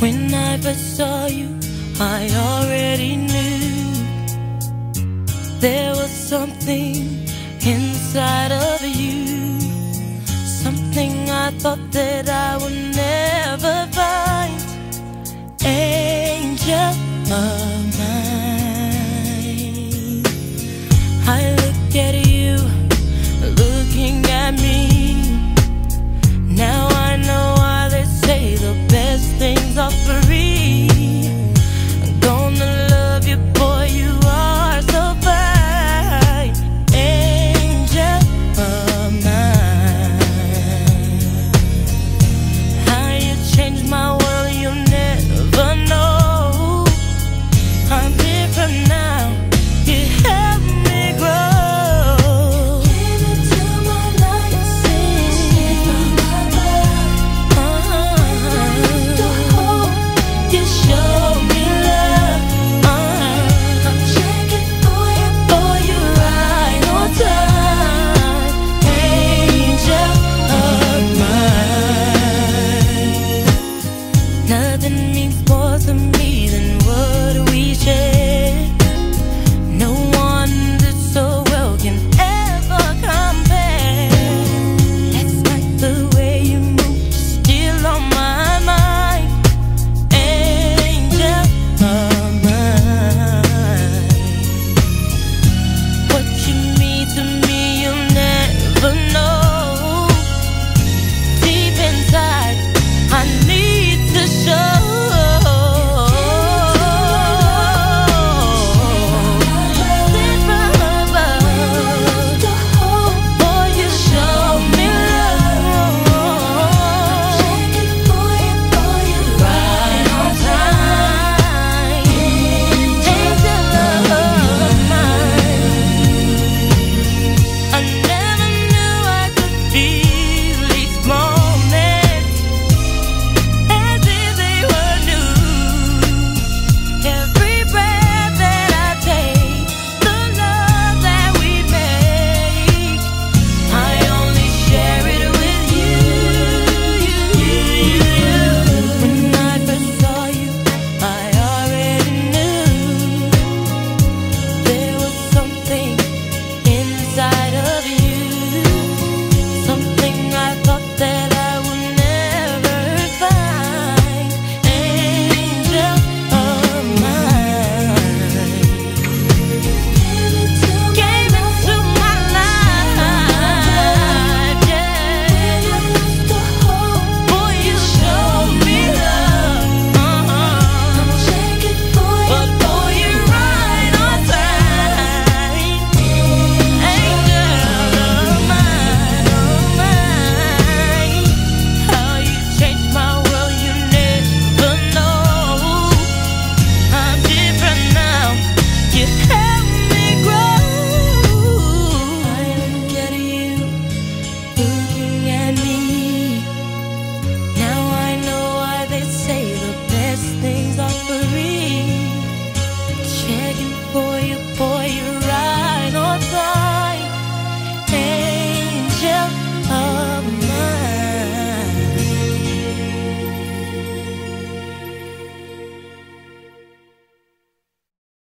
When I first saw you, I already knew there was something inside of you, something I thought that I would never find. Angel of mine, I look at you, looking at me. Now I know why they say the best things are free. I'm gonna love you, boy, you are so fine. Angel of mine, how you changed my world, you'll never know. I'm different now, you help me grow. Give it to my life, sing my blood. The hope you show me love. I'm checking for you right on time. Angel of mine, nothing means more to me than what we share. No one did so well can ever compare. That's like the way you move, still on my mind. Angel of mine, what you mean to me, you'll never know. Deep inside, I need to show. Sent from above, boy, you show me love. Checking for you right on time. Angel of mine, I